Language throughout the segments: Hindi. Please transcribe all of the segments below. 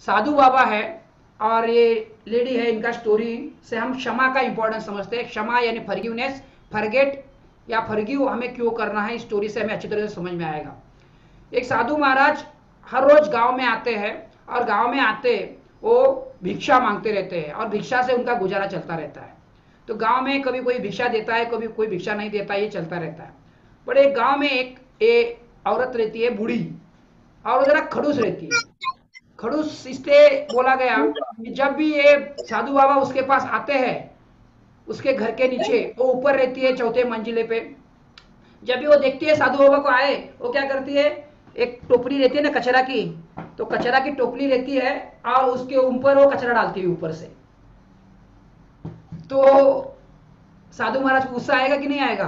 साधु बाबा है और ये लेडी है, इनका स्टोरी से हम क्षमा का इंपॉर्टेंस समझते हैं। क्षमा यानी फॉरगिवनेस, फॉरगेट या फॉरगिव हमें क्यों करना है, इस स्टोरी से हमें अच्छी तरह से समझ में आएगा। एक साधु महाराज हर रोज गांव में आते हैं और गांव में आते वो भिक्षा मांगते रहते हैं और भिक्षा से उनका गुजारा चलता रहता है। तो गांव में कभी कोई भिक्षा देता है, कभी कोई भिक्षा नहीं देता, ये चलता रहता है। बट एक गांव में एक औरत रहती है, बूढ़ी, और वो जरा खड़ूस रहती है। खड़ूस इसलिए बोला गया कि जब भी ये साधु बाबा उसके पास आते हैं, उसके घर के नीचे, वो ऊपर रहती है चौथे मंजिले पे। जब भी वो देखती है साधु बाबा को आए, वो क्या करती है, एक टोपली रहती है ना कचरा की, तो कचरा की टोपली रहती है और उसके ऊपर वो कचरा डालती है ऊपर से। तो साधु महाराज को गुस्सा आएगा कि नहीं आएगा?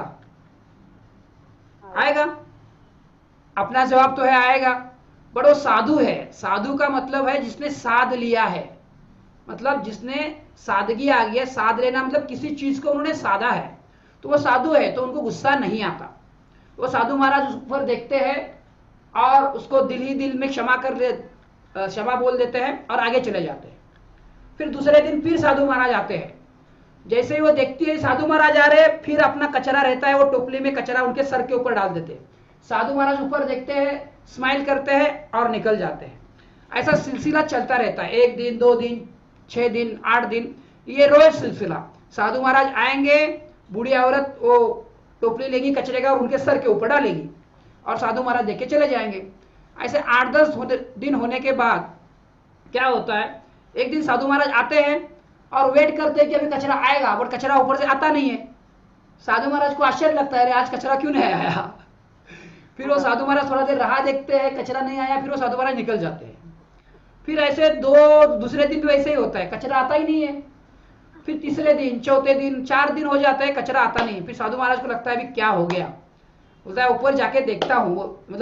आएगा। अपना जवाब तो है, आएगा। बट वो साधु है। साधु का मतलब है जिसने साध लिया है, मतलब जिसने सादगी आ गई है। साध लेना मतलब किसी चीज को उन्होंने साधा है, तो वो साधु है, तो उनको गुस्सा नहीं आता। वो साधु महाराज उस पर देखते हैं और उसको दिल ही दिल में क्षमा बोल देते हैं और आगे चले जाते हैं। फिर दूसरे दिन फिर साधु महाराज आते हैं। जैसे ही वो देखती है साधु महाराज आ रहे हैं, फिर अपना कचरा रहता है, वो टोपली में कचरा उनके सर के ऊपर डाल देते हैं। साधु महाराज ऊपर देखते हैं, स्माइल करते हैं और निकल जाते हैं। ऐसा सिलसिला चलता रहता है, 1 दिन, 2 दिन, 6 दिन, 8 दिन, ये रोज सिलसिला। साधु महाराज आएंगे, बूढ़ी औरत वो टोपली लेगी कचरे का और उनके सर के ऊपर डालेगी और साधु महाराज देख के चले जाएंगे। ऐसे 8-10 दिन होने के बाद क्या होता है, एक दिन साधु महाराज आते हैं और वेट करते हैं कि अभी कचरा आएगा, बट कचरा ऊपर से आता नहीं है। साधु महाराज को आश्चर्य लगता है, अरे आज कचरा क्यों नहीं आया। फिर वो साधु महाराज थोड़ा देर राह देखते हैं, कचरा नहीं आया, फिर वो साधु महाराज निकल जाते हैं। फिर ऐसे दूसरे दिन भी वैसे ही होता है, कचरा आता ही नहीं है। फिर तीसरे दिन, चौथे दिन, 4 दिन हो जाता है, कचरा आता नहीं। फिर साधु महाराज को लगता है अभी क्या हो गया। बोलता है ऊपर जाके देखता हूँ,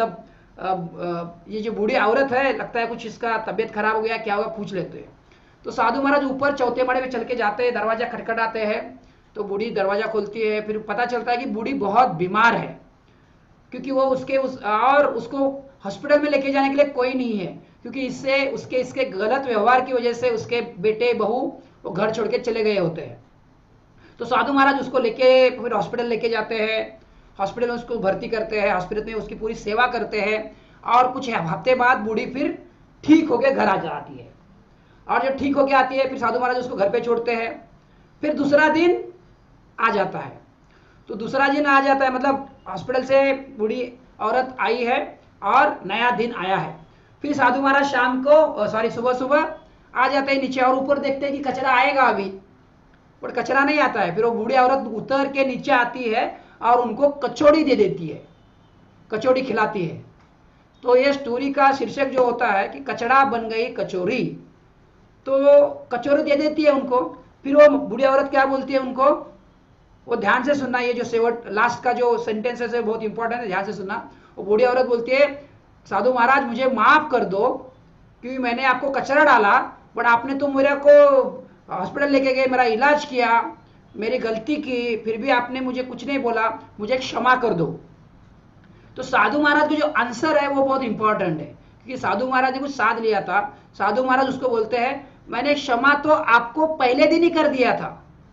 मतलब ये जो बूढ़ी औरत है, लगता है कुछ इसका तबीयत खराब हो गया, क्या होगा, पूछ लेते हैं। तो साधु महाराज ऊपर चौथे माड़े में चल के जाते हैं, दरवाजा खटखटाते हैं, तो बूढ़ी दरवाजा खोलती है। फिर पता चलता है कि बूढ़ी बहुत बीमार है, क्योंकि वो उसको हॉस्पिटल में लेके जाने के लिए कोई नहीं है, क्योंकि इसके गलत व्यवहार की वजह से उसके बेटे बहू वो घर छोड़ के चले गए होते हैं। तो साधु महाराज उसको लेके फिर हॉस्पिटल लेके जाते हैं, हॉस्पिटल में उसको भर्ती करते हैं, हॉस्पिटल में उसकी पूरी सेवा करते हैं और कुछ हफ्ते बाद बूढ़ी फिर ठीक होकर घर आ जाती है। और जब ठीक होकर आती है, फिर साधु महाराज उसको घर पे छोड़ते हैं। फिर दूसरा दिन आ जाता है, तो दूसरा दिन आ जाता है मतलब हॉस्पिटल से बूढ़ी औरत आई है और नया दिन आया है। फिर साधु महाराज सुबह सुबह आ जाते हैं नीचे और ऊपर देखते हैं कि कचरा आएगा अभी, पर कचरा नहीं आता है। फिर वो बूढ़ी औरत उतर के नीचे आती है और उनको कचौड़ी दे देती है, कचौड़ी खिलाती है। तो ये स्टोरी का शीर्षक जो होता है कि कचड़ा बन गई कचौरी। तो कचौरी दे देती है उनको। फिर वो बूढ़ी औरत क्या बोलती है उनको, वो ध्यान से सुनना, ये जो सेवट लास्ट का जो सेंटेंस है बहुत इंपॉर्टेंट है, ध्यान से सुनना। वो बूढ़ी औरत बोलती है, साधु महाराज मुझे माफ कर दो, क्योंकि मैंने आपको कचरा डाला, बट आपने तो मेरे को हॉस्पिटल लेके गए, मेरा इलाज किया, मेरी गलती की, फिर भी आपने मुझे कुछ नहीं बोला, मुझे क्षमा कर दो। तो साधु महाराज का जो आंसर है वो बहुत इंपॉर्टेंट है, क्योंकि साधु महाराज ने कुछ साध लिया था। साधु महाराज उसको बोलते हैं, मैंने क्षमा तो आपको पहले दिन ही कर दिया था,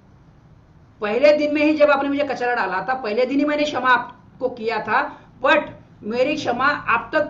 पहले दिन में ही जब आपने मुझे कचरा डाला था, पहले दिन ही मैंने क्षमा आपको किया था, बट मेरी क्षमा आप तक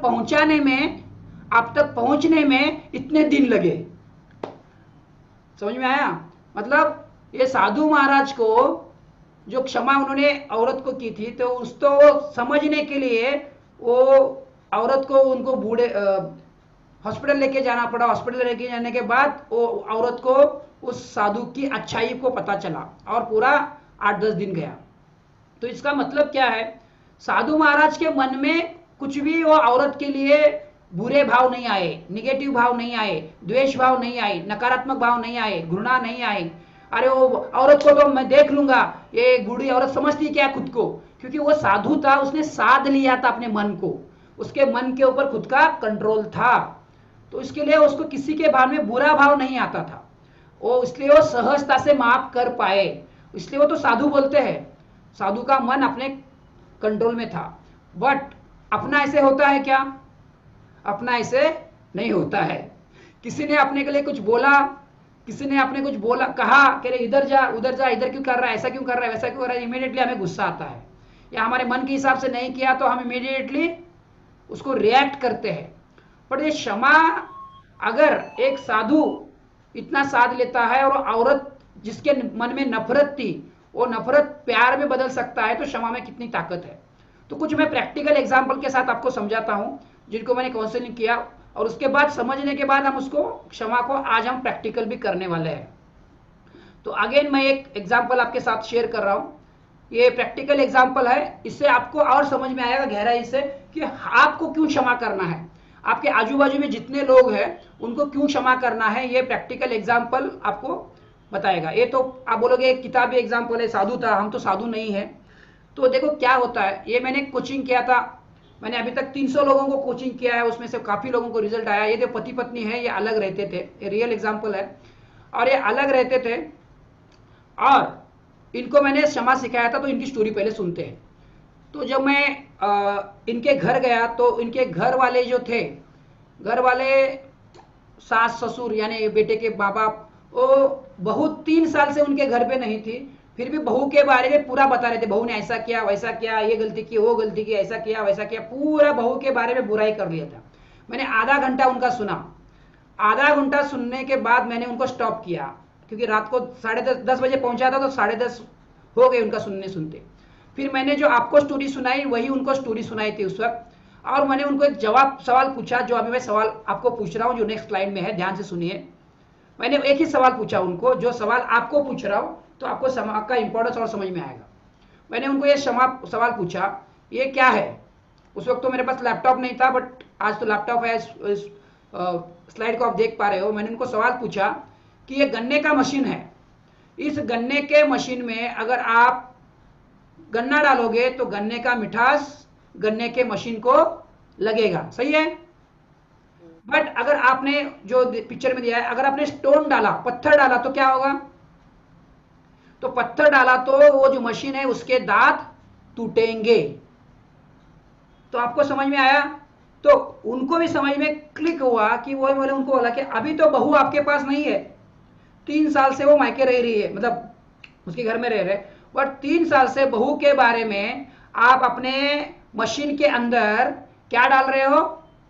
पहुंचने में इतने दिन लगे। समझ में आया? मतलब ये साधु महाराज को जो क्षमा उन्होंने औरत को की थी, तो उसको समझने के लिए वो औरत को उनको बूढ़े हॉस्पिटल लेके जाना पड़ा। हॉस्पिटल लेके जाने के बाद वो औरत को उस साधु की अच्छाई को पता चला और पूरा 8-10 दिन गया। तो इसका मतलब क्या है, साधु महाराज के मन में कुछ भी वो औरत के लिए बुरे भाव नहीं आए, निगेटिव भाव नहीं आए, द्वेष भाव नहीं आए, नकारात्मक भाव नहीं आए, घृणा नहीं आई। अरे वो औरत को तो मैं देख लूंगा, ये बूढ़ी औरत समझती क्या खुद को, क्योंकि वो साधु था, उसने साध लिया था अपने मन को, उसके मन के ऊपर खुद का कंट्रोल था। तो इसके लिए उसको किसी के भाव में बुरा भाव नहीं आता था, वो इसलिए वो सहजता से माफ कर पाए, इसलिए वो तो साधु बोलते हैं। साधु का मन अपने कंट्रोल में था। बट अपना ऐसे होता है क्या? अपना ऐसे नहीं होता है, किसी ने अपने के लिए कुछ बोला, किसी ने अपने कुछ बोला, कहा कि इधर जा उधर जा, इधर क्यों कर रहा है, ऐसा क्यों कर रहा है, वैसा क्यों कर रहा है, इमीडिएटली हमें गुस्सा आता है, या हमारे मन के हिसाब से नहीं किया तो हम इमीडिएटली उसको रिएक्ट करते हैं। पर ये क्षमा, अगर एक साधु इतना साध लेता है और औरत जिसके मन में नफरत थी वो नफरत प्यार में बदल सकता है, तो क्षमा में कितनी ताकत है। तो कुछ मैं प्रैक्टिकल एग्जांपल के साथ आपको समझाता हूं जिनको मैंने काउंसलिंग किया, और उसके बाद समझने के बाद हम उसको क्षमा को आज हम प्रैक्टिकल भी करने वाले हैं। तो अगेन मैं एक एग्जांपल आपके साथ शेयर कर रहा हूं, ये प्रैक्टिकल एग्जांपल है, इससे आपको और समझ में आएगा गहराई से कि आपको क्यों क्षमा करना है, आपके आजू बाजू में जितने लोग हैं उनको क्यों क्षमा करना है। ये प्रैक्टिकल एग्जांपल आपको बताएगा। ये तो आप बोलोगे किताबी एग्जांपल है, साधु था, हम तो साधु नहीं है। तो देखो क्या होता है, ये मैंने कोचिंग किया था, मैंने अभी तक 300 लोगों को कोचिंग किया है, उसमें से काफी लोगों को रिजल्ट आया। ये जो पति पत्नी है ये अलग रहते थे, ये रियल एग्जांपल है, और ये अलग रहते थे और इनको मैंने क्षमा सिखाया था। तो इनकी स्टोरी पहले सुनते हैं। तो जब मैं इनके घर गया तो इनके घर वाले जो थे, घर वाले सास ससुर यानी बेटे के माँ बाप, वो बहू 3 साल से उनके घर पे नहीं थी, फिर भी बहू के बारे में पूरा बता रहे थे, बहू ने ऐसा किया वैसा किया, ये गलती की वो गलती की, ऐसा किया वैसा किया, पूरा बहू के बारे में बुराई कर लिया था। मैंने आधा घंटा उनका सुना। आधा घंटा सुनने के बाद मैंने उनको स्टॉप किया, क्योंकि रात को 10:30 बजे पहुंचा था, तो 10:30 हो गए उनका सुनने सुनते। फिर मैंने जो आपको स्टोरी सुनाई वही उनको स्टोरी सुनाई थी उस वक्त, और मैंने उनको एक सवाल पूछा, जो अभी मैं सवाल आपको पूछ रहा हूं, जो नेक्स्ट स्लाइड में है, ध्यान से सुनिए। मैंने एक ही सवाल पूछा उनको, जो सवाल आपको पूछ रहा हूं, तो आपको आपका इंपॉर्टेंस और समझ में आएगा। मैंने उनको ये सवाल पूछा, ये क्या है। उस वक्त तो मेरे पास लैपटॉप नहीं था, बट आज तो लैपटॉप है, स्लाइड को आप देख पा रहे हो। मैंने उनको सवाल पूछा कि ये गन्ने का मशीन है, इस गन्ने के मशीन में अगर आप गन्ना डालोगे तो गन्ने का मिठास गन्ने के मशीन को लगेगा, सही है। बट अगर आपने जो पिक्चर में दिया है, अगर आपने स्टोन डाला, पत्थर डाला, तो क्या होगा। तो पत्थर डाला तो वो जो मशीन है उसके दांत टूटेंगे। तो आपको समझ में आया। तो उनको भी समझ में क्लिक हुआ कि वो बोले, उनको बोला कि अभी तो बहू आपके पास नहीं है, 3 साल से वो मायके रह रही है, मतलब उसके घर में रह रहे, बट 3 साल से बहू के बारे में आप अपने मशीन के अंदर क्या डाल रहे हो,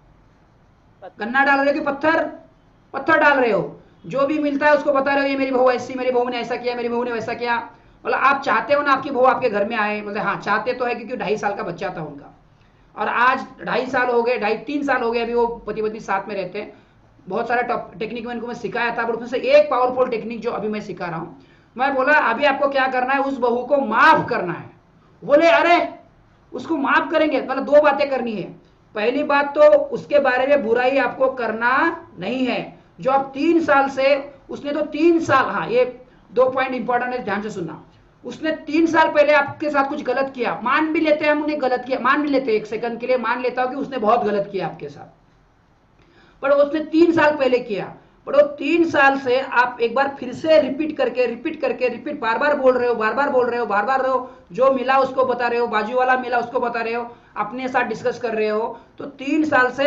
गन्ना डाल रहे हो कि पत्थर डाल रहे हो। जो भी मिलता है उसको बता रहे हो, ये मेरी बहू ऐसी, मेरी बहू ने ऐसा किया, मेरी बहू ने वैसा किया। मतलब आप चाहते हो ना आपकी बहू आपके घर में आए, मतलब हाँ चाहते तो है, क्योंकि 2.5 साल का बच्चा था उनका, और आज 2.5 साल हो गए, 3 साल हो गए, अभी वो पति पत्नी साथ में रहते हैं। बहुत सारा टेक्निक में इनको मैं सिखाया था, बट उसमें से एक पावरफुल टेक्निक जो अभी मैं सिखा रहा हूँ। मैं बोला अभी आपको क्या करना है, उस बहू को माफ करना है। बोले अरे उसको माफ करेंगे, मतलब 2 बातें करनी है। पहली बात तो उसके बारे में बुराई आपको करना नहीं है, जो आप 3 साल से, उसने तो 3 साल, हाँ ये 2 पॉइंट इंपॉर्टेंट है, ध्यान से सुनना। उसने 3 साल पहले आपके साथ कुछ गलत किया, मान भी लेते हैं हम उन्हें गलत किया, मान भी लेते हैं, 1 सेकंड के लिए मान लेता हूं कि उसने बहुत गलत किया आपके साथ, पर उसने 3 साल पहले किया। पर वो 3 साल से आप एक बार फिर से रिपीट करके बार बार बोल रहे हो, जो मिला उसको बता रहे हो, बाजू वाला मिला उसको बता रहे हो, अपने साथ डिस्कस कर रहे हो। तो 3 साल से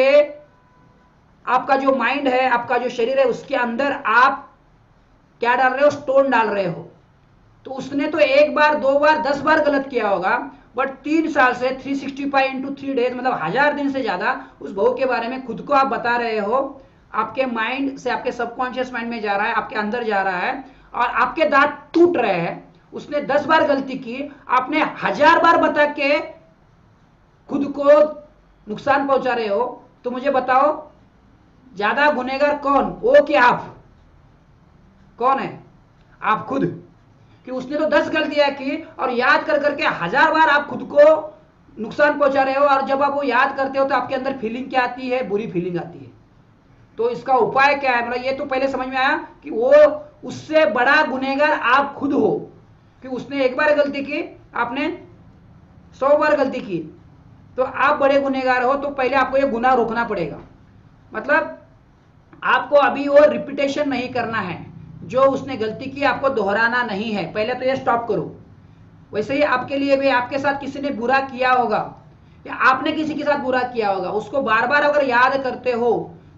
आपका जो माइंड है, आपका जो शरीर है, उसके अंदर आप क्या डाल रहे हो, स्टोन डाल रहे हो। तो उसने तो 1 बार 2 बार 10 बार गलत किया होगा, बट 3 साल से 365 × 3 डेज, मतलब 1000 दिन से ज्यादा उस बहू के बारे में खुद को आप बता रहे हो। आपके माइंड से आपके सबकॉन्शियस माइंड में जा रहा है, आपके अंदर जा रहा है, और आपके दांत टूट रहे हैं। उसने 10 बार गलती की, आपने 1000 बार बता के खुद को नुकसान पहुंचा रहे हो। तो मुझे बताओ ज्यादा गुनहगार कौन, वो कि आप? कौन है? आप खुद। कि उसने तो 10 गलतियां की और याद कर करके 1000 बार आप खुद को नुकसान पहुंचा रहे हो, और जब आप वो याद करते हो तो आपके अंदर फीलिंग क्या आती है, बुरी फीलिंग आती है। तो इसका उपाय क्या है, मतलब ये तो पहले समझ में आया कि वो उससे बड़ा गुनहगार आप खुद हो, कि उसने 1 बार गलती की, आपने 100 बार गलती की, तो आप बड़े गुनहगार हो। तो पहले आपको ये गुनाह रोकना पड़ेगा, मतलब आपको अभी वो रिपीटेशन नहीं करना है, जो उसने गलती की आपको दोहराना नहीं है, पहले तो ये स्टॉप करो। वैसे ही आपके लिए भी, आपके साथ किसी ने बुरा किया होगा या आपने किसी के साथ बुरा किया होगा, उसको बार बार अगर याद करते हो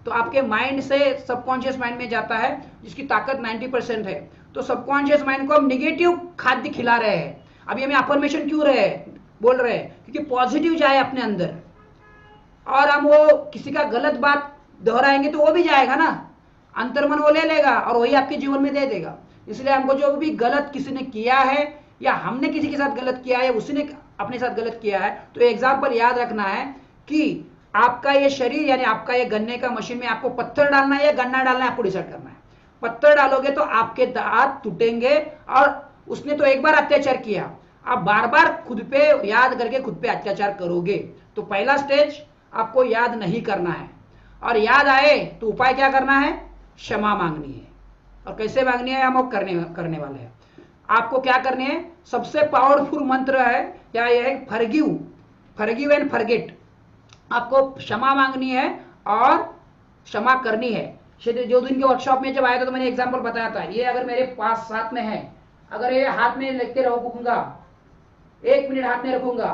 तो आपके माइंड से सबकॉन्शियस माइंड में जाता है, जिसकी ताकत 90% है। तो सबकॉन्शियस माइंड को हम निगेटिव खाद्य खिला रहे हैं। अभी हमें अफर्मेशन क्यों बोल रहे हैं? क्योंकि पॉजिटिव जाए अपने अंदर, और हम वो किसी का गलत बात दोहराएंगे तो वो भी जाएगा ना, अंतर्मन वो ले लेगा और वही आपके जीवन में दे देगा। इसलिए हमको जो भी गलत किसी ने किया है या हमने किसी के साथ गलत किया है, उसी ने अपने साथ गलत किया है, तो एग्जाम्पल याद रखना है कि आपका ये शरीर यानी आपका ये गन्ने का मशीन में आपको पत्थर डालना है या गन्ना डालना है, आपको डिसाइड करना है। पत्थर डालोगे तो आपके दांत टूटेंगे, और उसने तो एक बार अत्याचार किया, आप बार बार खुद पे याद करके खुद पे अत्याचार करोगे। तो पहला स्टेज आपको याद नहीं करना है, और याद आए तो उपाय क्या करना है? क्षमा मांगनी है। और कैसे मांगनी है हम करने वाले हैं। आपको क्या करनी है? सबसे पावरफुल मंत्र है या यह है फॉरगिव एंड फॉरगेट। आपको क्षमा मांगनी है और क्षमा करनी है। जो दिन के वर्कशॉप में जब आया था तो मैंने एग्जांपल बताया था, ये अगर मेरे पास साथ में है, अगर ये हाथ में लेते रहूंगा, 1 मिनट हाथ में रखूंगा,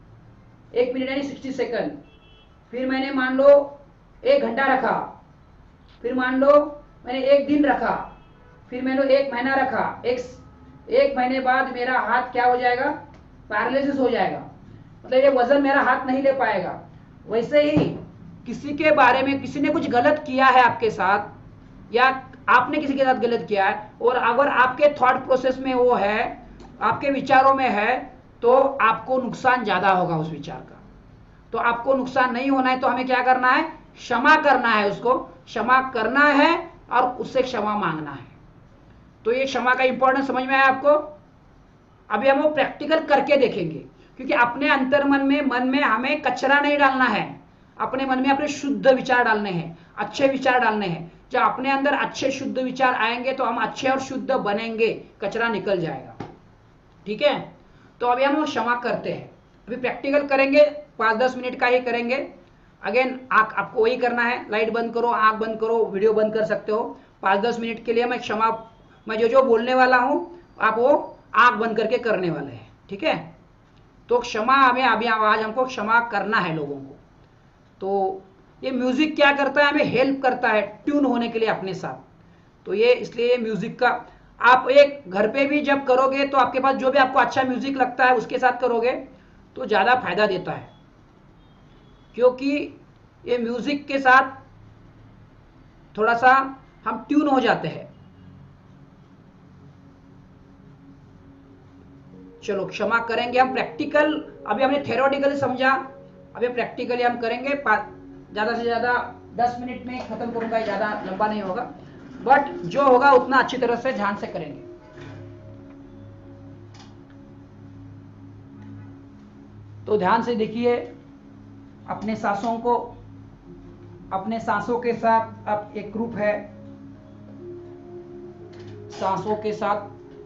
1 मिनट यानी 60 सेकंड, फिर मैंने मान लो 1 घंटा रखा, फिर मान लो मैंने 1 दिन रखा, फिर मैंने 1 महीना रखा, एक महीने बाद मेरा हाथ क्या हो जाएगा? पैरालिसिस हो जाएगा, मतलब ये वजन मेरा हाथ नहीं ले पाएगा। वैसे ही किसी के बारे में किसी ने कुछ गलत किया है आपके साथ, या आपने किसी के साथ गलत किया है, और अगर आपके थॉट प्रोसेस में वो है, आपके विचारों में है, तो आपको नुकसान ज्यादा होगा उस विचार का। तो आपको नुकसान नहीं होना है तो हमें क्या करना है? क्षमा करना है, उसको क्षमा करना है और उससे क्षमा मांगना है। तो ये क्षमा का इंपॉर्टेंस समझ में आया आपको? अभी हम वो प्रैक्टिकल करके देखेंगे, क्योंकि अपने अंतर्मन में, मन में हमें कचरा नहीं डालना है। अपने मन में अपने शुद्ध विचार डालने हैं, अच्छे विचार डालने हैं। जब अपने अंदर अच्छे शुद्ध विचार आएंगे तो हम अच्छे और शुद्ध बनेंगे, कचरा निकल जाएगा। ठीक है? तो अभी हम क्षमा करते हैं, अभी प्रैक्टिकल करेंगे, 5-10 मिनट का ही करेंगे। अगेन आपको वही करना है, लाइट बंद करो, आंख बंद करो, वीडियो बंद कर सकते हो। 5-10 मिनट के लिए मैं जो बोलने वाला हूं आप वो आंख बंद करके करने वाले हैं। ठीक है? तो क्षमा हमें अभी आज हमको क्षमा करना है लोगों को। तो ये म्यूजिक क्या करता है? हमें हेल्प करता है ट्यून होने के लिए अपने साथ। तो ये इसलिए म्यूजिक का आप एक घर पे भी जब करोगे तो आपके पास जो भी आपको अच्छा म्यूजिक लगता है उसके साथ करोगे तो ज्यादा फायदा देता है, क्योंकि ये म्यूजिक के साथ थोड़ा सा हम ट्यून हो जाते हैं। चलो क्षमा करेंगे हम प्रैक्टिकल। अभी हमने थ्योरेटिकली समझा, अभी प्रैक्टिकली हम करेंगे। ज्यादा से ज्यादा 10 मिनट में खत्म करूंगा, ज्यादा लंबा नहीं होगा, बट जो होगा उतना अच्छी तरह से ध्यान से करेंगे। तो ध्यान से देखिए अपने सांसों को, अपने सांसों के साथ आप एक ग्रुप है, सांसों के साथ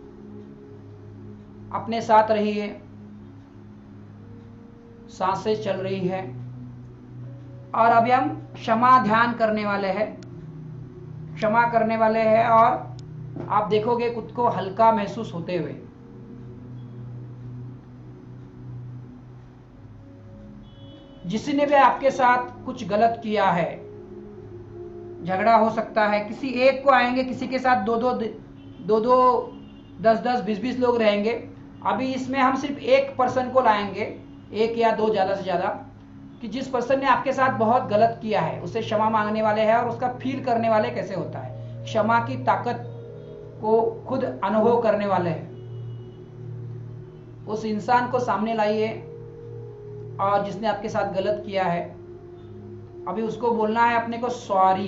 अपने साथ रहिए। सांसें चल रही है और अभी हम क्षमा ध्यान करने वाले हैं, क्षमा करने वाले हैं, और आप देखोगे खुद को हल्का महसूस होते हुए। जिसने भी आपके साथ कुछ गलत किया है, झगड़ा हो सकता है, किसी एक को आएंगे, किसी के साथ दो दो 10-10 20-20 लोग रहेंगे। अभी इसमें हम सिर्फ एक पर्सन को लाएंगे, 1 या 2 ज्यादा से ज्यादा, कि जिस पर्सन ने आपके साथ बहुत गलत किया है उससे क्षमा मांगने वाले हैं और उसका फील करने वाले कैसे होता है, क्षमा की ताकत को खुद अनुभव करने वाले हैं। उस इंसान को सामने लाइए और जिसने आपके साथ गलत किया है, अभी उसको बोलना है अपने को सॉरी।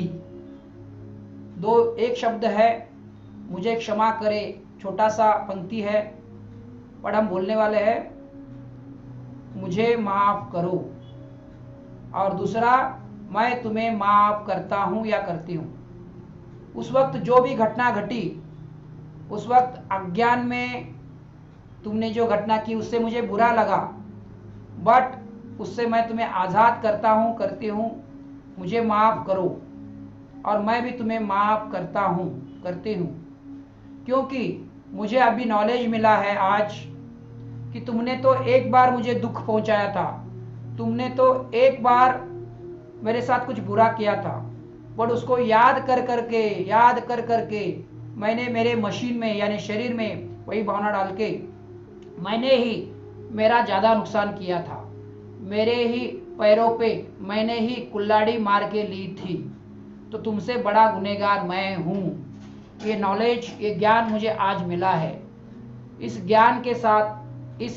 एक शब्द है, मुझे क्षमा करे, छोटा सा पंक्ति है, पर हम बोलने वाले हैं मुझे माफ करो, और दूसरा मैं तुम्हें माफ करता हूं या करती हूं। उस वक्त जो भी घटना घटी, उस वक्त अज्ञान में तुमने जो घटना की उससे मुझे बुरा लगा, बट उससे मैं तुम्हें आजाद करता हूं, करती हूं, मुझे माफ करो, और मैं भी तुम्हें माफ करता हूं, करती हूं, क्योंकि मुझे अभी नॉलेज मिला है आज कि तुमने तो एक बार मुझे दुख पहुंचाया था, तुमने तो एक बार मेरे साथ कुछ बुरा किया था, बट उसको याद कर करके मैंने मेरे मशीन में यानी शरीर में वही भावना डाल के मैंने ही मेरा ज़्यादा नुकसान किया था, मेरे ही पैरों पे मैंने ही कुल्हाड़ी मार के ली थी, तो तुमसे बड़ा गुनहगार मैं हूँ। ये नॉलेज, ये ज्ञान मुझे आज मिला है। इस ज्ञान के साथ, इस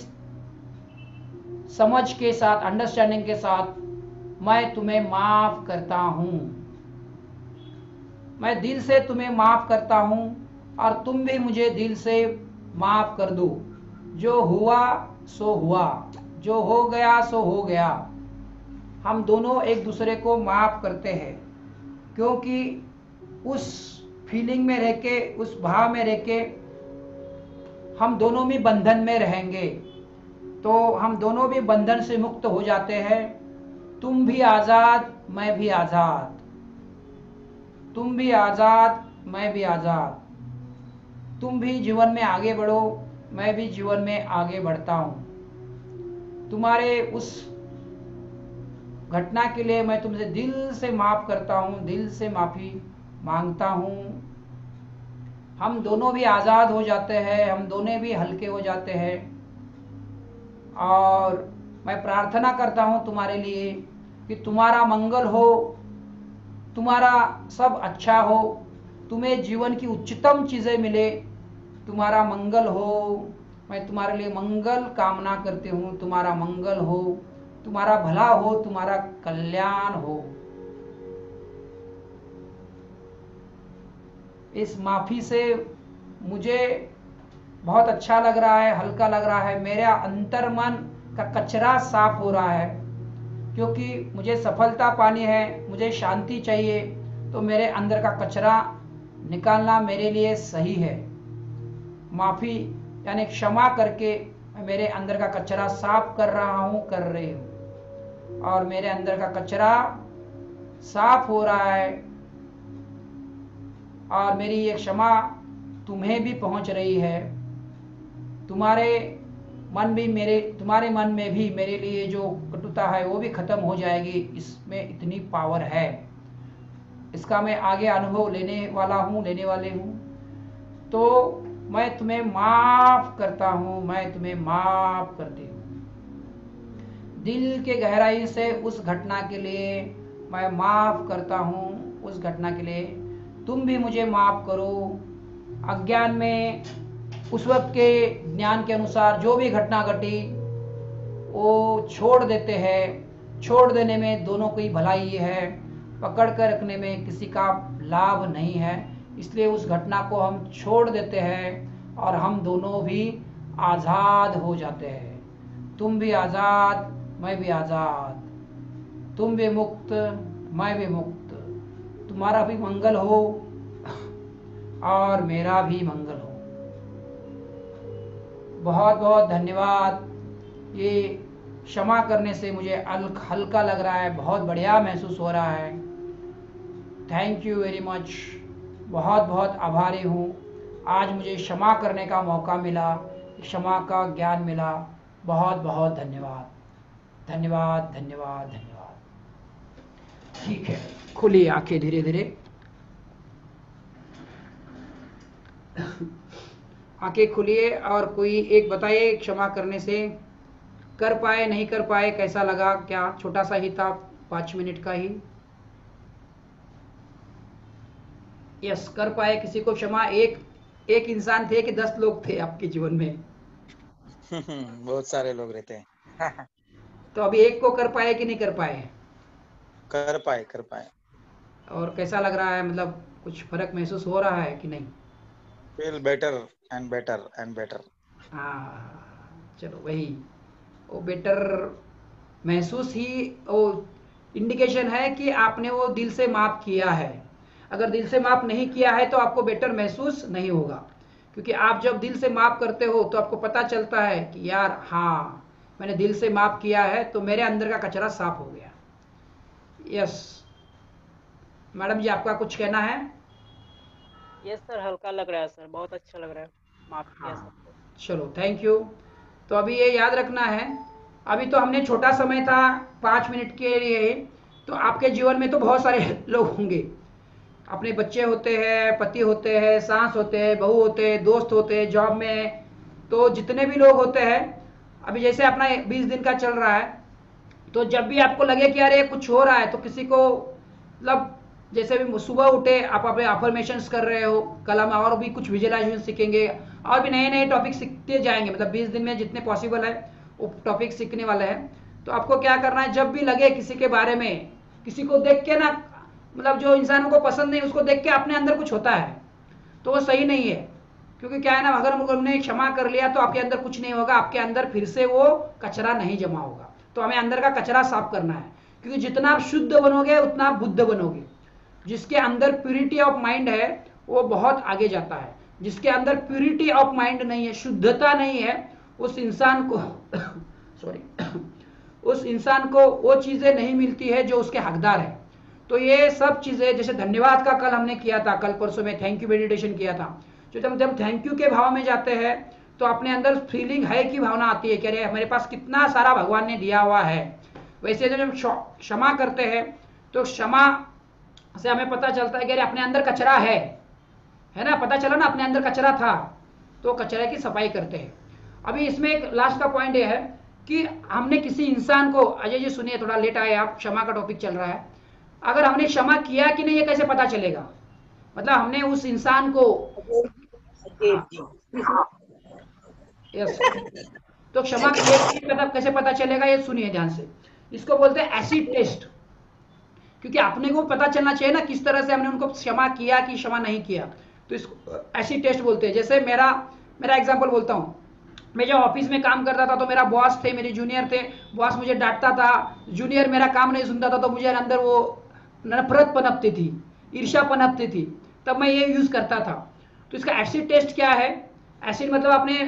समझ के साथ, अंडरस्टैंडिंग के साथ मैं तुम्हें माफ करता हूँ। मैं दिल से तुम्हें माफ करता हूँ और तुम भी मुझे दिल से माफ कर दो। जो हुआ सो हुआ, जो हो गया सो हो गया। हम दोनों एक दूसरे को माफ करते हैं, क्योंकि उस फीलिंग में रह के, उस भाव में रह के हम दोनों भी बंधन में रहेंगे, तो हम दोनों भी बंधन से मुक्त हो जाते हैं। तुम भी आजाद, मैं भी आजाद। तुम भी आजाद, मैं भी आजाद। तुम भी जीवन में आगे बढ़ो, मैं भी जीवन में आगे बढ़ता हूं। तुम्हारे उस घटना के लिए मैं तुमसे दिल से माफ करता हूं, दिल से माफी मांगता हूं। हम दोनों भी आजाद हो जाते हैं, हम दोनों भी हल्के हो जाते हैं। और मैं प्रार्थना करता हूं तुम्हारे लिए कि तुम्हारा मंगल हो, तुम्हारा सब अच्छा हो, तुम्हें जीवन की उच्चतम चीजें मिले, तुम्हारा मंगल हो। मैं तुम्हारे लिए मंगल कामना करती हूँ, तुम्हारा मंगल हो, तुम्हारा भला हो, तुम्हारा कल्याण हो। इस माफी से मुझे बहुत अच्छा लग रहा है, हल्का लग रहा है। मेरा अंतर्मन का कचरा साफ हो रहा है, क्योंकि मुझे सफलता पानी है, मुझे शांति चाहिए, तो मेरे अंदर का कचरा निकालना मेरे लिए सही है। माफी यानी क्षमा करके मैं मेरे अंदर का कचरा साफ कर रहा हूं, कर रही हूं, और मेरे अंदर का कचरा साफ हो रहा है। और मेरी ये क्षमा तुम्हें भी पहुंच रही है। तुम्हारे मन में भी मेरे लिए जो कटुता है वो भी खत्म हो जाएगी। इसमें इतनी पावर है, इसका मैं आगे अनुभव लेने वाले हूँ। तो मैं तुम्हें माफ करता हूँ, मैं तुम्हें माफ करती हूँ दिल के गहराई से। उस घटना के लिए मैं माफ करता हूँ, उस घटना के लिए तुम भी मुझे माफ करो। अज्ञान में उस वक्त के ज्ञान के अनुसार जो भी घटना घटी वो छोड़ देते हैं। छोड़ देने में दोनों की भलाई है, पकड़ कर रखने में किसी का लाभ नहीं है। इसलिए उस घटना को हम छोड़ देते हैं और हम दोनों भी आज़ाद हो जाते हैं। तुम भी आज़ाद, मैं भी आज़ाद। तुम भी मुक्त, मैं भी मुक्त। तुम्हारा भी मंगल हो और मेरा भी मंगल हो। बहुत बहुत धन्यवाद। ये क्षमा करने से मुझे हल्का लग रहा है, बहुत बढ़िया महसूस हो रहा है। Thank you very much. बहुत बहुत आभारी हूँ। आज मुझे क्षमा करने का मौका मिला, क्षमा का ज्ञान मिला। बहुत बहुत धन्यवाद, धन्यवाद, धन्यवाद, धन्यवाद। ठीक है, खुलिए आंखें धीरे धीरे। आंखें खुलिए और कोई एक बताइए, क्षमा करने से कर पाए, नहीं कर पाए, कैसा लगा? क्या छोटा सा ही था, 5 मिनट का ही? यस, कर पाए किसी को क्षमा? एक इंसान थे कि 10 लोग थे आपके जीवन में? बहुत सारे लोग रहते हैं। तो अभी एक को कर पाए कि नहीं कर पाए? कर पाए। और कैसा लग रहा है? मतलब कुछ फर्क महसूस हो रहा है कि नहीं? Feel better and better and better. हाँ, चलो वही, वो बेटर महसूस ही वो इंडिकेशन है कि आपने वो दिल से माफ किया है। अगर दिल से माफ नहीं किया है तो आपको बेटर महसूस नहीं होगा, क्योंकि आप जब दिल से माफ करते हो तो आपको पता चलता है कि यार हाँ, मैंने दिल से माफ किया है तो मेरे अंदर का कचरा साफ हो गया। यस मैडम जी, आपका कुछ कहना है? यस सर, हल्का लग रहा है सर, बहुत अच्छा लग रहा है। माफ किया हाँ, सबको। चलो थैंक यू। तो अभी ये याद रखना है, अभी तो हमने छोटा समय था 5 मिनट के लिए, तो आपके जीवन में तो बहुत सारे लोग होंगे, अपने बच्चे होते हैं, पति होते हैं, सास होते हैं, बहू होते हैं, दोस्त होते हैं, जॉब में, तो जितने भी लोग होते हैं, अभी जैसे अपना 20 दिन का चल रहा है, तो जब भी आपको लगे कि अरे कुछ हो रहा है, तो किसी को मतलब जैसे भी सुबह उठे आप अपने अफर्मेशंस कर रहे हो, कल हम और भी कुछ विजुअलाइजेशन सीखेंगे और भी नए नए टॉपिक सीखते जाएंगे, मतलब 20 दिन में जितने पॉसिबल है वो टॉपिक सीखने वाले हैं। तो आपको क्या करना है, जब भी लगे किसी के बारे में, किसी को देख के ना, मतलब जो इंसानों को पसंद नहीं उसको देख के अपने अंदर कुछ होता है, तो वो सही नहीं है। क्योंकि क्या है ना, अगर हमने क्षमा कर लिया तो आपके अंदर कुछ नहीं होगा, आपके अंदर फिर से वो कचरा नहीं जमा होगा। तो हमें अंदर का कचरा साफ करना है, क्योंकि जितना आप शुद्ध बनोगे उतना आप बुद्ध बनोगे। जिसके अंदर प्यूरिटी ऑफ माइंड है वो बहुत आगे जाता है, जिसके अंदर प्यूरिटी ऑफ माइंड नहीं है, शुद्धता नहीं है, उस इंसान को सॉरी उस इंसान को वो चीजें नहीं मिलती है जो उसके हकदार है। तो ये सब चीजें, जैसे धन्यवाद का कल हमने किया था, कल परसों में थैंक यू मेडिटेशन किया था, जो जब थैंक यू के भाव में जाते हैं तो अपने अंदर फीलिंग है की भावना आती है कि अरे मेरे पास कितना सारा भगवान ने दिया हुआ है। वैसे जब क्षमा करते हैं तो क्षमा से हमें पता चलता है कि अरे अपने अंदर कचरा है ना, पता चला ना अपने अंदर कचरा था, तो कचरे की सफाई करते हैं। अभी इसमें एक लास्ट का पॉइंट ये है कि हमने किसी इंसान को, अजय जी सुनिए, थोड़ा लेट आए आप, क्षमा का टॉपिक चल रहा है, अगर हमने क्षमा किया कि नहीं ये कैसे पता चलेगा, मतलब हमने उस इंसान को, यस, तो क्षमा किए मतलब कैसे पता चलेगा, ये सुनिए ध्यान से। इसको बोलते हैं एसिड टेस्ट, क्योंकि अपने को पता चलना चाहिए ना किस तरह से हमने उनको क्षमा किया कि क्षमा नहीं किया, तो इसको एसिड टेस्ट बोलते हैं। जैसे मेरा एग्जांपल बोलता हूँ, मैं जब ऑफिस में काम करता था तो मेरा बॉस थे, मेरे जूनियर थे, बॉस मुझे डांटता था, जूनियर मेरा काम नहीं सुनता था, तो मुझे अंदर वो नफरत पनपती थी, ईर्ष्या पनपती थी, तब मैं ये यूज करता था। तो इसका एसिड टेस्ट क्या है, एसिड मतलब आपने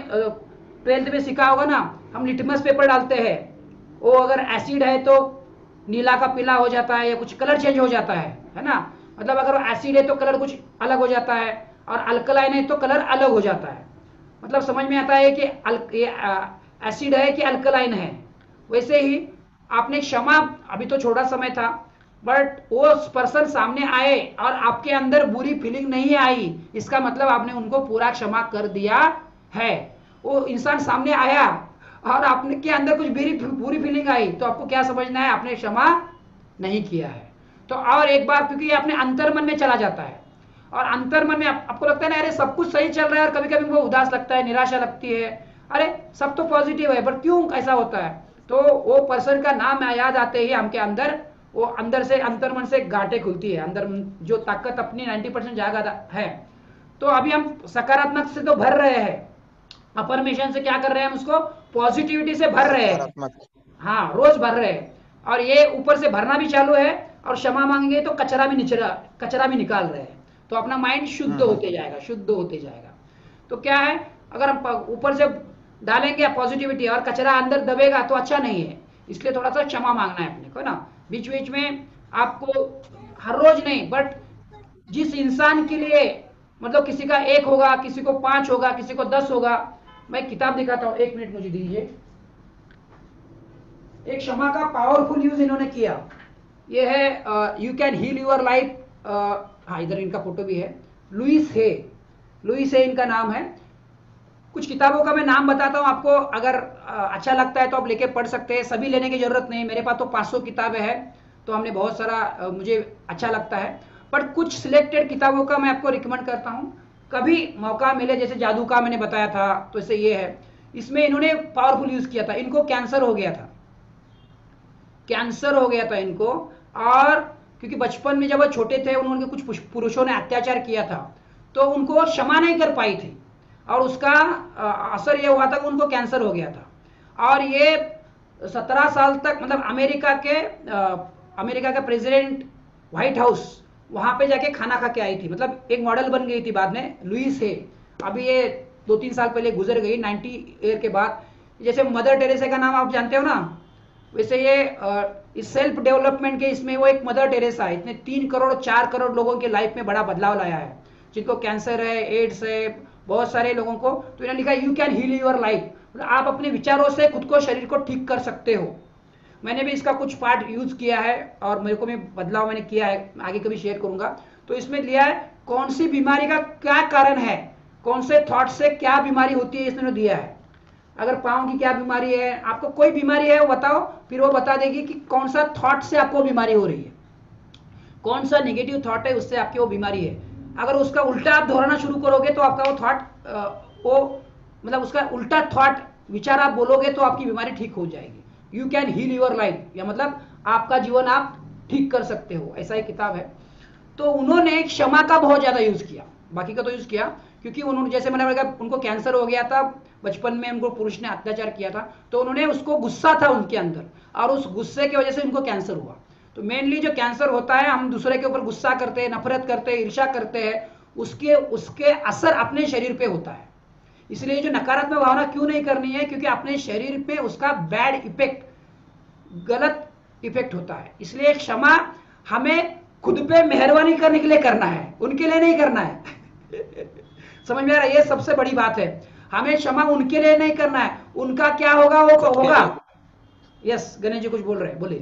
12th में सीखा होगा ना, हम लिटमस पेपर डालते हैं, वो अगर एसिड है तो नीला का पीला हो जाता है, या कुछ कलर चेंज हो जाता है ना, मतलब अगर एसिड है तो कलर कुछ अलग हो जाता है, और अल्कलाइन है तो कलर अलग हो जाता है। मतलब समझ में आता है कि एसिड है कि अल्कलाइन है। वैसे ही आपने क्षमा, अभी तो छोटा समय था, बट वो पर्सन सामने आए और आपके अंदर बुरी फीलिंग नहीं आई, इसका मतलब आपने उनको पूरा क्षमा कर दिया है। वो इंसान सामने आया और आपने के अंदर कुछ बुरी फीलिंग आई, तो आपको क्या समझना है, आपने क्षमा नहीं किया है। तो और एक बार, क्योंकि अपने अंतर्मन में चला जाता है, और अंतर्मन में आपको लगता है ना अरे सब कुछ सही चल रहा है, और कभी कभी उनको उदास लगता है, निराशा लगती है, अरे सब तो पॉजिटिव है, बट क्यों ऐसा होता है, तो वो पर्सन का नाम याद आते ही हमके अंदर, वो अंदर से अंतर्मन से गांठें खुलती है, अंदर जो ताकत अपनी 90% जागा है। तो अभी हम सकारात्मक से तो भर रहे हैं, अफर्मेशन से क्या कर रहे हैं, हम उसको पॉजिटिविटी से भर रहे हैं, हाँ रोज भर रहे हैं, और ये ऊपर से भरना भी चालू है, और क्षमा मांगेंगे तो कचरा भी निकाल रहे हैं, तो अपना माइंड शुद्ध होते जाएगा, शुद्ध होते जाएगा। तो क्या है, अगर हम ऊपर से डालेंगे पॉजिटिविटी और कचरा अंदर दबेगा तो अच्छा नहीं है, इसलिए थोड़ा सा क्षमा मांगना है अपने को ना, बीच बीच में आपको, हर रोज नहीं, बट जिस इंसान के लिए, मतलब किसी का 1 होगा, किसी को 5 होगा, किसी को 10 होगा। मैं किताब दिखाता हूँ, 1 मिनट मुझे दीजिए। एक क्षमा का पावरफुल यूज इन्होंने किया, ये है you can heal your life, हाँ इधर इनका फोटो भी है, लुइस है इनका नाम है। कुछ किताबों का मैं नाम बताता हूँ आपको, अगर अच्छा लगता है तो आप लेके पढ़ सकते हैं, सभी लेने की जरूरत नहीं, मेरे पास तो 500 किताबें हैं, तो हमने बहुत सारा, मुझे अच्छा लगता है, बट कुछ सिलेक्टेड किताबों का मैं आपको रिकमेंड करता हूँ, कभी मौका मिले। जैसे जादू का मैंने बताया था, तो इसे ये है, इसमें इन्होंने पावरफुल यूज किया था, इनको कैंसर हो गया था इनको, और क्योंकि बचपन में जब वो छोटे थे उन्होंने कुछ पुरुषों ने अत्याचार किया था, तो उनको क्षमा नहीं कर पाई थी, और उसका असर ये हुआ था कि उनको कैंसर हो गया था। और ये 17 साल तक, मतलब अमेरिका का प्रेसिडेंट व्हाइट हाउस, वहां पे जाके खाना खा के आई थी, मतलब एक मॉडल बन गई थी बाद में, लुइस है। अभी ये 2-3 साल पहले गुजर गई 90 ईयर के बाद। जैसे मदर टेरेसा का नाम आप जानते हो ना, वैसे ये इस सेल्फ डेवलपमेंट के इसमें वो एक मदर टेरेसा है, इसने 3 करोड़ 4 करोड़ लोगों के लाइफ में बड़ा बदलाव लाया है, जिनको कैंसर है, एड्स है, बहुत सारे लोगों को। तो इन्होंने लिखा you can heal your life, आप अपने विचारों से खुद को, शरीर को ठीक कर सकते हो। मैंने भी इसका कुछ पार्ट यूज किया है, और मेरे को भी बदलाव मैंने किया है, आगे कभी शेयर करूंगा। तो इसमें लिया है कौन सी बीमारी का क्या कारण है, कौन से थॉट से क्या बीमारी होती है, इसने दिया है। अगर पाँव की क्या बीमारी है, आपको कोई बीमारी है वो बताओ, फिर वो बता देगी कि कौन सा थॉट से आपको बीमारी हो रही है, कौन सा नेगेटिव थॉट है उससे आपकी वो बीमारी है। अगर उसका उल्टा आप दोहराना शुरू करोगे तो आपका वो थॉट वो मतलब उसका उल्टा थॉट विचार आप बोलोगे तो आपकी बीमारी ठीक हो जाएगी। You can heal your life, या मतलब आपका जीवन आप ठीक कर सकते हो, ऐसा ही किताब है। तो उन्होंने क्षमा का बहुत ज्यादा यूज किया, बाकी का तो यूज किया, क्योंकि उन्होंने जैसे मैंने बोला उनको कैंसर हो गया था बचपन में, उनको पुरुष ने अत्याचार किया था, तो उन्होंने उसको गुस्सा था उनके अंदर, और उस गुस्से की वजह से उनको कैंसर हुआ। तो मेनली जो कैंसर होता है, हम दूसरे के ऊपर गुस्सा करते हैं, नफरत करते हैं, ईर्ष्या करते हैं, उसके असर अपने शरीर पे होता है। इसलिए जो नकारात्मक भावना क्यों नहीं करनी है, क्योंकि अपने शरीर पे उसका बैड इफेक्ट, गलत इफेक्ट होता है। इसलिए क्षमा हमें खुद पे मेहरबानी करने के लिए करना है, उनके लिए नहीं करना है। समझ में आ रहा है? ये सबसे बड़ी बात है, हमें क्षमा उनके लिए नहीं करना है, उनका क्या होगा वो होगा। यस, गणेश जी कुछ बोल रहे हैं, बोलिए।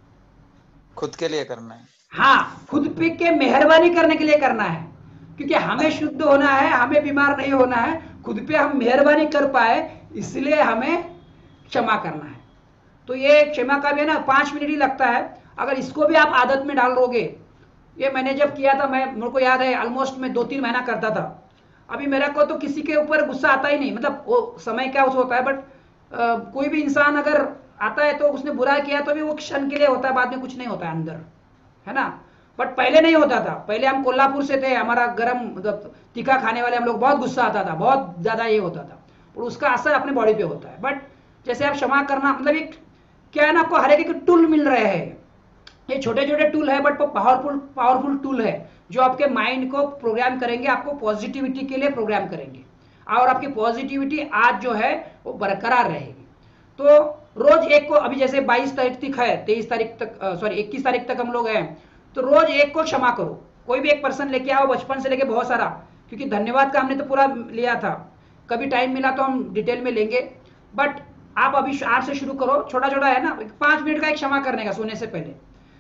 खुद के लिए करना है। हाँ, खुद पे के मेहरबानी करने के लिए करना है, क्योंकि हमें शुद्ध होना है, हमें बीमार नहीं होना है, खुद पे हम मेहरबानी कर पाए, इसलिए हमें क्षमा करना है। तो ये क्षमा का भी है ना 5 मिनट ही लगता है, अगर इसको भी आप आदत में डाल लोगे। ये मैंने जब किया था, मेरे को याद है ऑलमोस्ट मैं 2-3 महीना करता था। अभी मेरा को तो किसी के ऊपर गुस्सा आता ही नहीं, मतलब वो समय क्या उस होता है, बट कोई भी इंसान अगर आता है तो उसने बुरा किया तो भी वो क्षण के लिए होता है, बाद में कुछ नहीं होता है अंदर, है ना। बट पहले नहीं होता था, पहले हम कोल्हापुर से थे, हमारा गरम मतलब तीखा खाने वाले हम लोग, बहुत गुस्सा आता था, बहुत ज्यादा ये होता था, और उसका असर अपने बॉडी पे होता है। बट जैसे आप क्षमा करना मतलब एक क्या है ना, आपको हर एक टूल मिल रहे हैं, ये छोटे छोटे टूल है बट वो पावरफुल टूल है, जो आपके माइंड को प्रोग्राम करेंगे, आपको पॉजिटिविटी के लिए प्रोग्राम करेंगे, और आपकी पॉजिटिविटी आज जो है वो बरकरार रहेगी। तो रोज एक को, अभी जैसे 22 तारीख तक है, 23 तारीख तक, सॉरी 21 तारीख तक हम लोग हैं, तो रोज एक को क्षमा करो, कोई भी एक पर्सन लेके आओ, बचपन से लेके बहुत सारा, क्योंकि धन्यवाद का हमने तो पूरा लिया था, कभी टाइम मिला तो हम डिटेल में लेंगे, बट आप अभी आज से शुरू करो, छोटा छोटा है ना, 5 मिनट का एक क्षमा करने का सोने से पहले।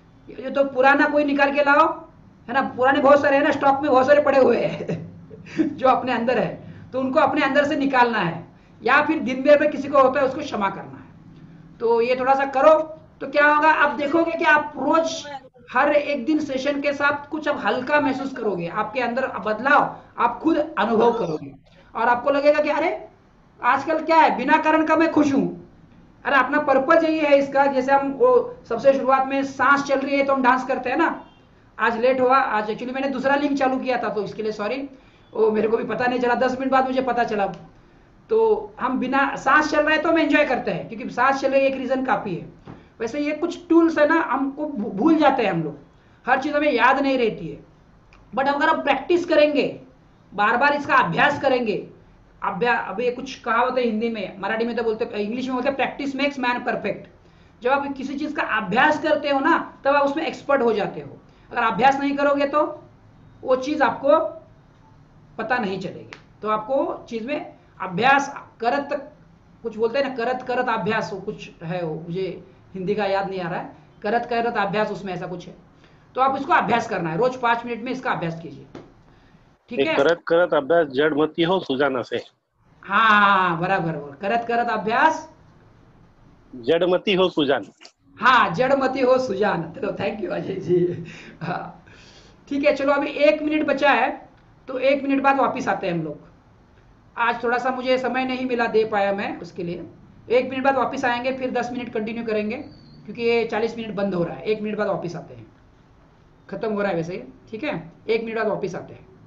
ये तो पुराना कोई निकाल के लाओ, है ना, पुराने बहुत सारे है ना, स्टॉक में बहुत सारे पड़े हुए हैं जो अपने अंदर है, तो उनको अपने अंदर से निकालना है, या फिर दिन भर में किसी को होता है उसको क्षमा करना है। तो ये थोड़ा सा करो तो क्या होगा, आप देखोगे कि आप रोज हर एक दिन सेशन के साथ कुछ अब हल्का महसूस करोगे, आपके अंदर बदलाव आप खुद अनुभव करोगे, और आपको लगेगा कि अरे आजकल क्या है, बिना कारण का मैं खुश हूं। अरे अपना पर्पज यही है इसका, जैसे हम वो सबसे शुरुआत में सांस चल रही है तो हम डांस करते हैं ना। आज लेट हुआ, आज एक्चुअली मैंने दूसरा लिंक चालू किया था, तो इसके लिए सॉरी, वो मेरे को भी पता नहीं चला, 10 मिनट बाद मुझे पता चला। तो हम बिना सांस चल रहा है तो हम एंजॉय करते हैं, क्योंकि सांस चल रही है एक रीजन काफी है। वैसे ये कुछ टूल्स है ना, हमको भूल जाते हैं हम लोग, हर चीज हमें याद नहीं रहती है, बट अगर हम प्रैक्टिस करेंगे, बार बार इसका अभ्यास करेंगे, अब ये कुछ कहावत है हिंदी में, मराठी में तो बोलते, इंग्लिश में बोलते प्रैक्टिस मेक्स मैन परफेक्ट। जब आप किसी चीज का अभ्यास करते हो ना, तब आप उसमें एक्सपर्ट हो जाते हो। अगर अभ्यास नहीं करोगे तो वो चीज आपको पता नहीं चलेगी। तो आपको चीज में अभ्यास करत, कुछ बोलते हैं ना, करत करत अभ्यास, वो कुछ है, वो मुझे हिंदी का याद नहीं आ रहा है, करत करत अभ्यास, उसमें ऐसा कुछ है। तो आप इसको अभ्यास करना है, रोज 5 मिनट में इसका अभ्यास कीजिए, ठीक है। करत करत अभ्यास जडमती हो सुजान से। हाँ बराबर, करत करत अभ्यास जडमती हो सुजान। हाँ, जड़मती हो सुजान। चलो थैंक यू अजय जी। हाँ ठीक है, चलो अभी 1 मिनट बचा है, तो 1 मिनट बाद वापिस आते हैं हम लोग। आज थोड़ा सा मुझे समय नहीं मिला, दे पाया मैं, उसके लिए 1 मिनट बाद वापिस आएंगे, फिर 10 मिनट कंटिन्यू करेंगे, क्योंकि ये 40 मिनट बंद हो रहा है। 1 मिनट बाद वापिस आते हैं, खत्म हो रहा है वैसे ही, ठीक है, 1 मिनट बाद वापिस आते हैं।